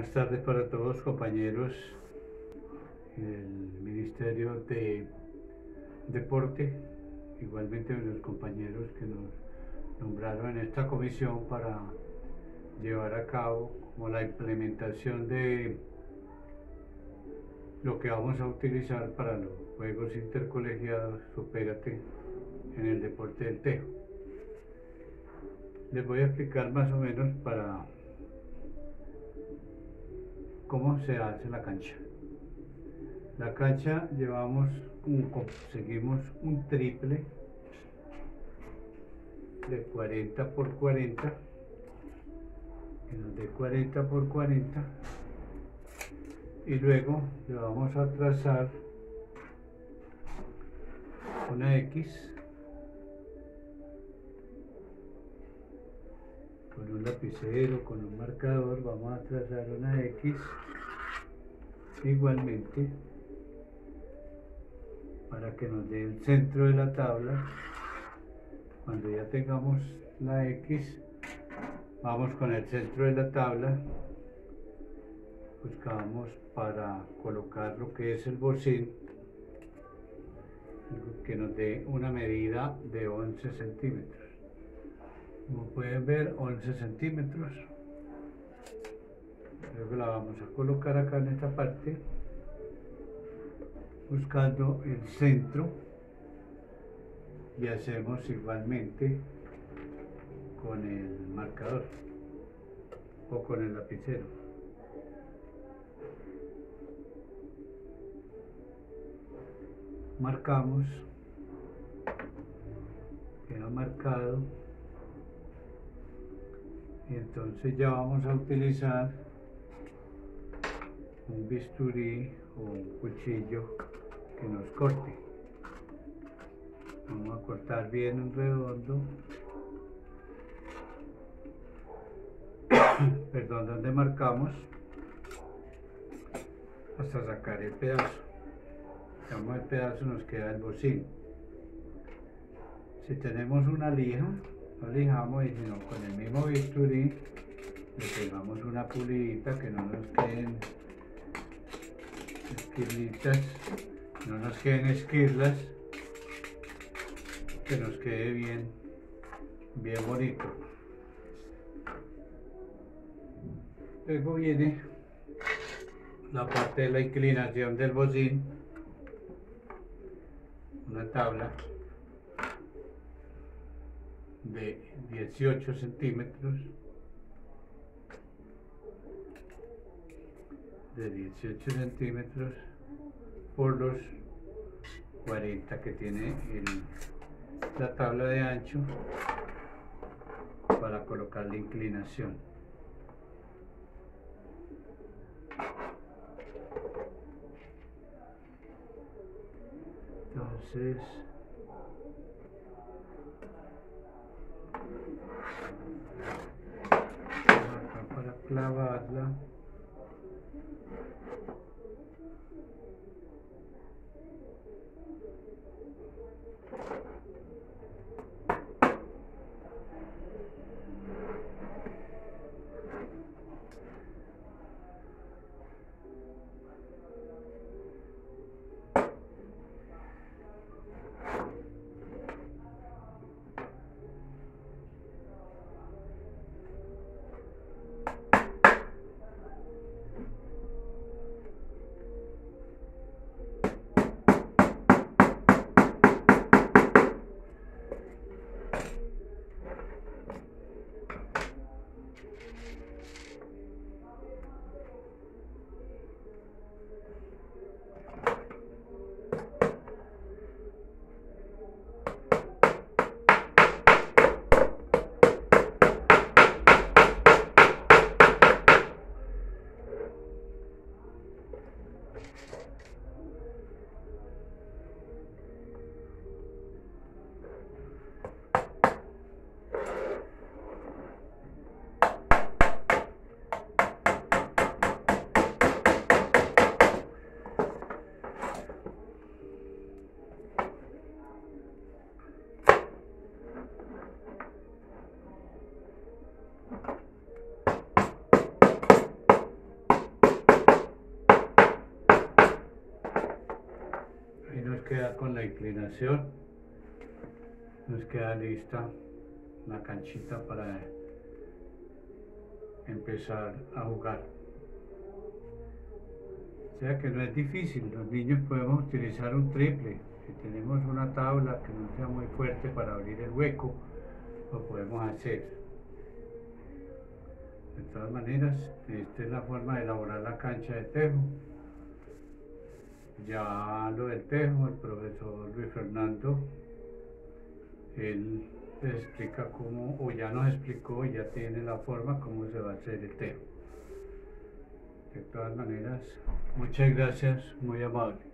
Buenas tardes para todos, compañeros del Ministerio de Deporte, igualmente los compañeros que nos nombraron en esta comisión para llevar a cabo como la implementación de lo que vamos a utilizar para los Juegos Intercolegiados Supérate en el deporte del tejo. Les voy a explicar más o menos para cómo se hace la cancha. La cancha conseguimos un triple de 40 por 40, que nos dé 40 por 40, y luego le vamos a trazar una X con un lapicero, con un marcador. Vamos a trazar una X igualmente para que nos dé el centro de la tabla. Cuando ya tengamos la X, vamos con el centro de la tabla, buscamos para colocar lo que es el bocín, que nos dé una medida de 11 centímetros. Como pueden ver, 11 centímetros. Luego la vamos a colocar acá en esta parte, buscando el centro, y hacemos igualmente con el marcador o con el lapicero. Marcamos, queda marcado, y entonces ya vamos a utilizar un bisturí o un cuchillo que nos corte. Vamos a cortar bien en redondo, perdón, donde marcamos, hasta sacar el pedazo. Sacamos el pedazo, nos queda el bocín. Si tenemos una lija, lo lijamos, y si no, con el mismo bisturí le pegamos una pulidita, que no nos queden esquirlitas, no nos queden esquirlas, que nos quede bien bonito. Luego viene la parte de la inclinación del bocín, una tabla de 18 centímetros, por los 40 que tiene la tabla de ancho para colocar la inclinación. Entonces acá para clavarla, queda con la inclinación, nos queda lista la canchita para empezar a jugar. O sea que no es difícil, los niños podemos utilizar un triple. Si tenemos una tabla que no sea muy fuerte para abrir el hueco, lo podemos hacer. De todas maneras, esta es la forma de elaborar la cancha de tejo. Ya lo del tejo, el profesor Luis Fernando, él les explica cómo, o ya nos explicó, ya tiene la forma cómo se va a hacer el tejo. De todas maneras, muchas gracias, muy amable.